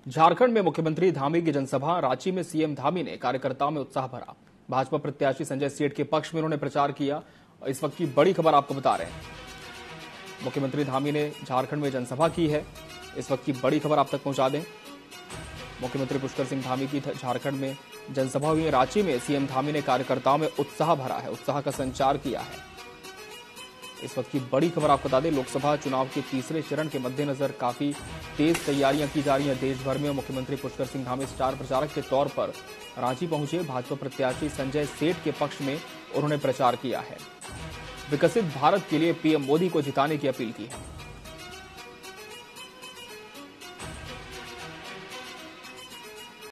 झारखंड में मुख्यमंत्री धामी की जनसभा। रांची में सीएम धामी ने कार्यकर्ताओं में उत्साह भरा। भाजपा प्रत्याशी संजय सेठ के पक्ष में उन्होंने प्रचार किया। इस वक्त की बड़ी खबर आपको बता रहे हैं। मुख्यमंत्री धामी ने झारखंड में जनसभा की है। इस वक्त की बड़ी खबर आप तक पहुंचा दें। मुख्यमंत्री पुष्कर सिंह धामी की झारखंड में जनसभा हुई है। रांची में सीएम धामी ने कार्यकर्ताओं में उत्साह भरा है, उत्साह का संचार किया है। इस वक्त की बड़ी खबर आपको बता दें, लोकसभा चुनाव के तीसरे चरण के मद्देनजर काफी तेज तैयारियां की जा रही हैं देश भर में। मुख्यमंत्री पुष्कर सिंह धामी स्टार प्रचारक के तौर पर रांची पहुंचे। भाजपा प्रत्याशी संजय सेठ के पक्ष में उन्होंने प्रचार किया है। विकसित भारत के लिए पीएम मोदी को जिताने की अपील की है।